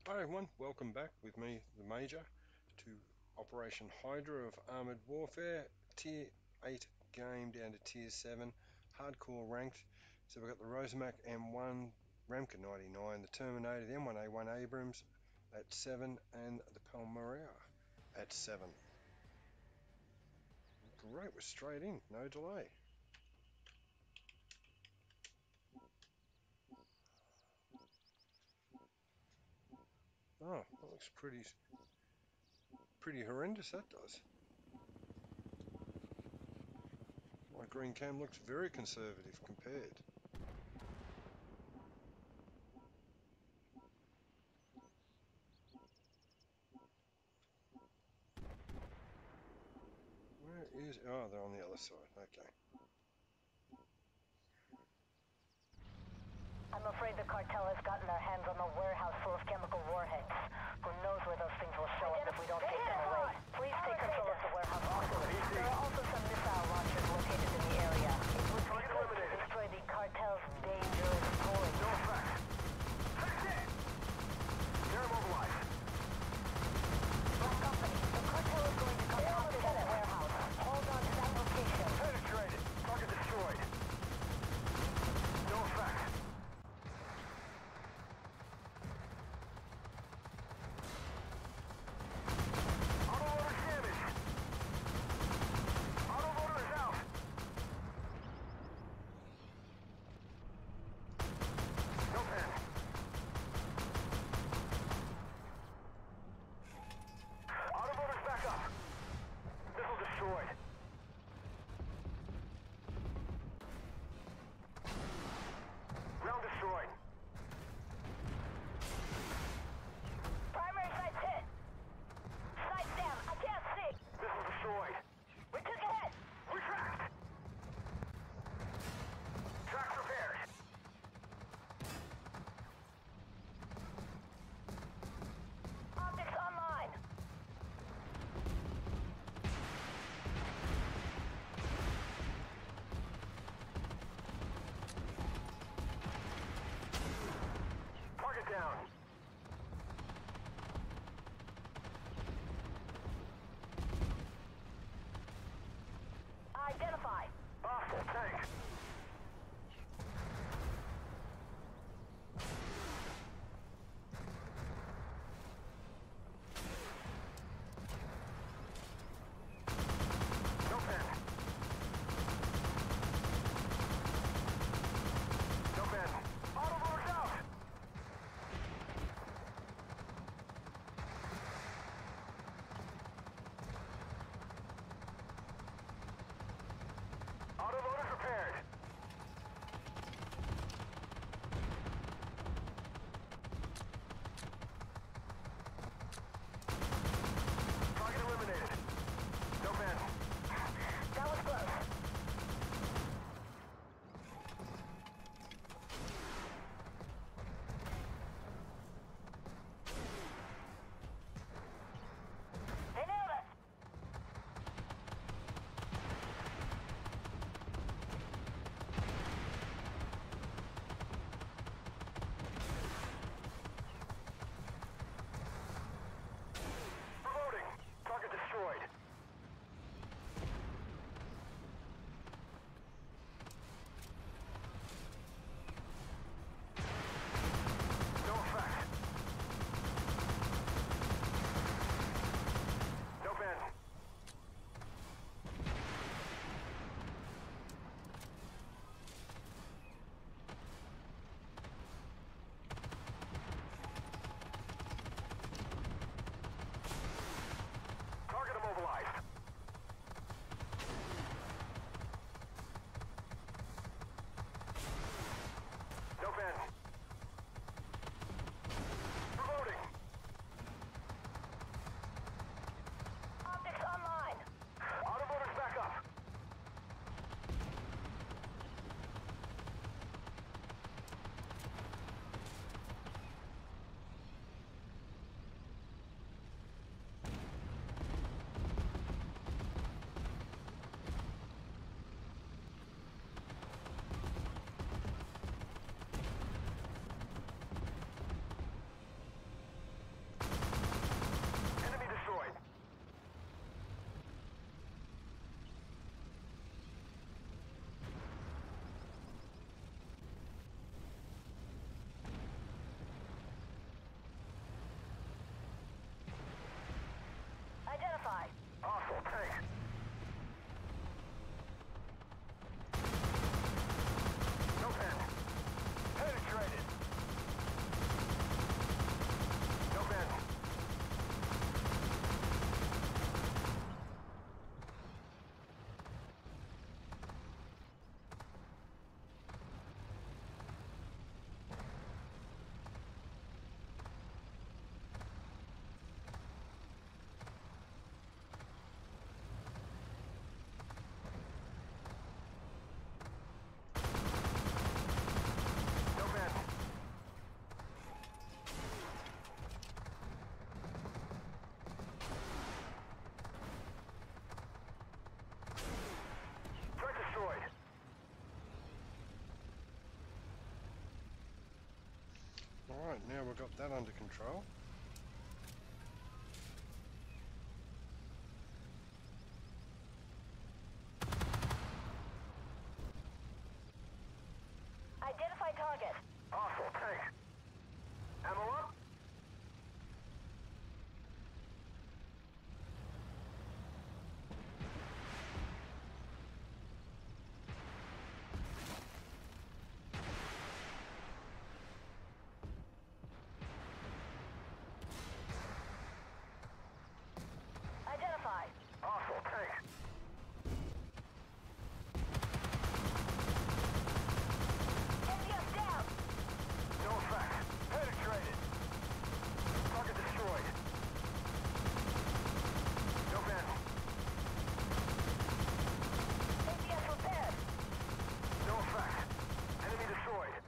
Hi everyone, welcome back with me, the Major, to Operation Hydra of Armoured Warfare, Tier 8 game down to Tier 7, hardcore ranked. So we've got the Rosamac M1, Ramka-99, the Terminator, the M1A1 Abrams at 7, and the Palmyra at 7. Great, we're straight in, no delay. Oh, that looks pretty horrendous, that does. My green cam looks very conservative compared. Where is... Oh, they're on the other side, okay. I'm afraid the cartel has gotten their hands on the warehouse full of chemical warheads. Who knows where those things will show up if we don't take them away. Please take control of the warehouse quickly. There are also some missile launchers located in the area. It would be good to destroy the cartel's dangerous toys. No effect. That's it! They're immobilized. Black Company, the cartel is going to come after that warehouse. Hold on to that location. Penetrated. Target destroyed. No effect. Autoloader damaged. Alright, now we've got that under control. Identify target. Hostile tank. Ammo up. Identify. Hostile tank. NDS down. No effect. Penetrated. Target destroyed. No vent. NDS repaired. No effect. Enemy destroyed.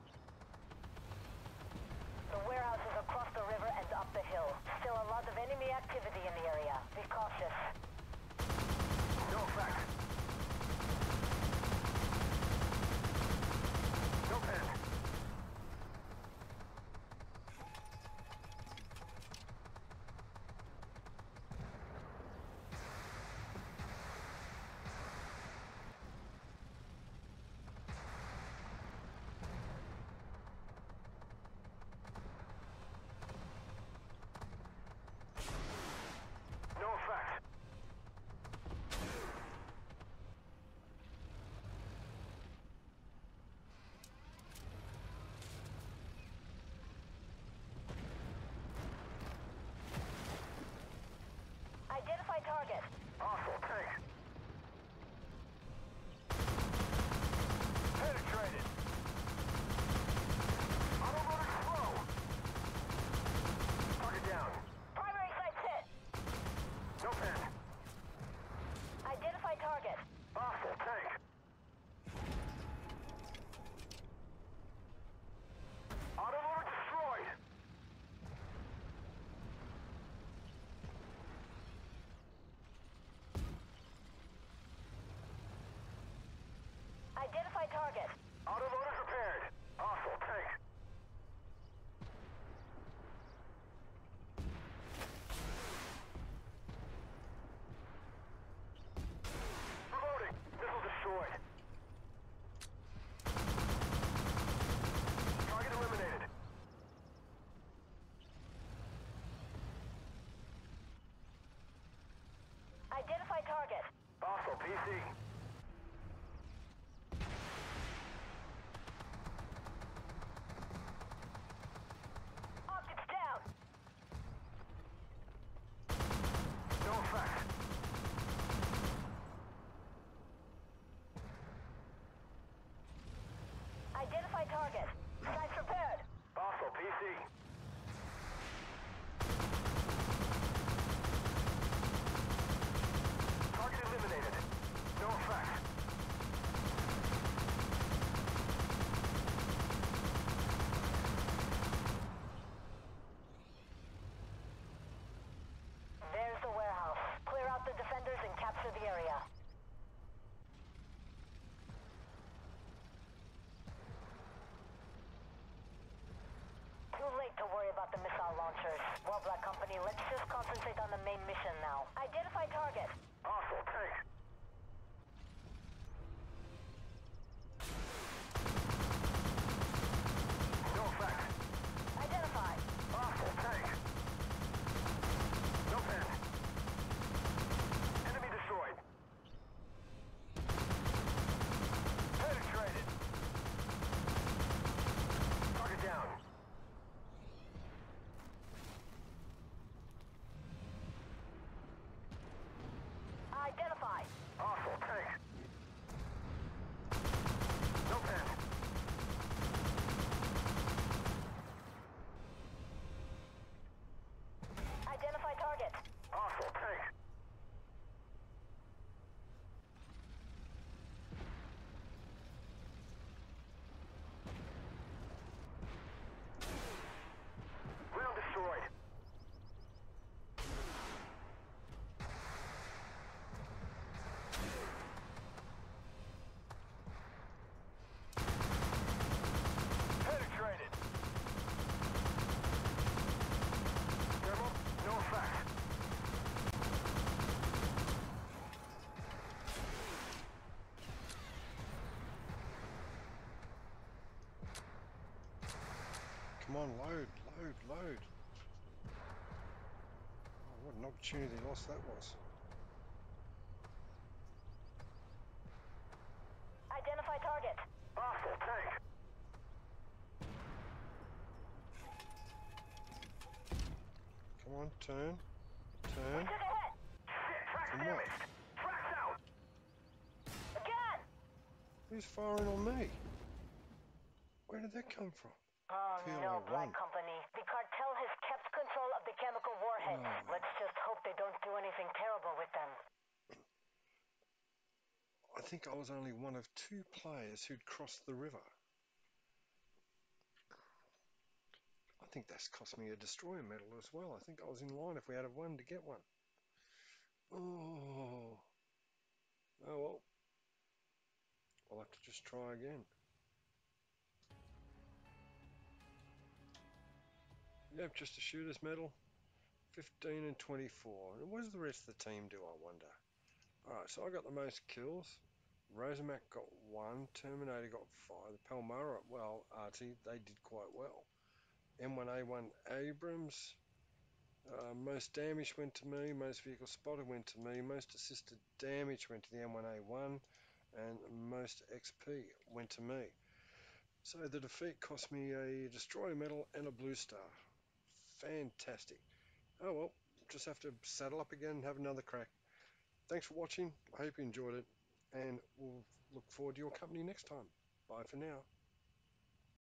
The warehouse is across the river and up the hill. Still a lot of enemy activity in the area. Be cautious. No effect. No vent. No effect. Identify target. Hostile tank. Penetrated. Automotive slow. Target down. Primary site hit. No pen. Identify target. Hostile tank. Automotive destroyed. Identify target. Automotive repaired. Hostile tank. Reloading. Missile destroyed. Target eliminated. Identify target. Hostile PC. Optics down. No effect. Identify target. Sites repaired. Hostile PC. Target eliminated. No effect. There's the warehouse. Clear out the defenders and capture the area. on, load, load, load. Oh, what an opportunity lost that was. Identify target. Hostile tank. Come on, turn, turn. Took a hit. Shit, track From what? damaged. Tracks out. Again. Who's firing on me? Where did that come from? Oh PLO no, Black one. Company. The cartel has kept control of the chemical warheads. Oh. Let's just hope they don't do anything terrible with them. I think I was only one of 2 players who'd crossed the river. I think that's cost me a destroyer medal as well. I think I was in line if we had one to get one. Oh. Oh well. I'll have to just try again. Yep, just a shooter's medal. 15 and 24. And what does the rest of the team do, I wonder? Alright, so I got the most kills. Rosamac got 1. Terminator got 5. The Palmyra, well, Artie, they did quite well. M1A1 Abrams. Most damage went to me. Most vehicle spotted went to me. Most assisted damage went to the M1A1. And most XP went to me. So the defeat cost me a destroyer medal and a blue star. Fantastic. Oh well, just have to saddle up again and have another crack. Thanks for watching. I hope you enjoyed it, and we'll look forward to your company next time. Bye for now.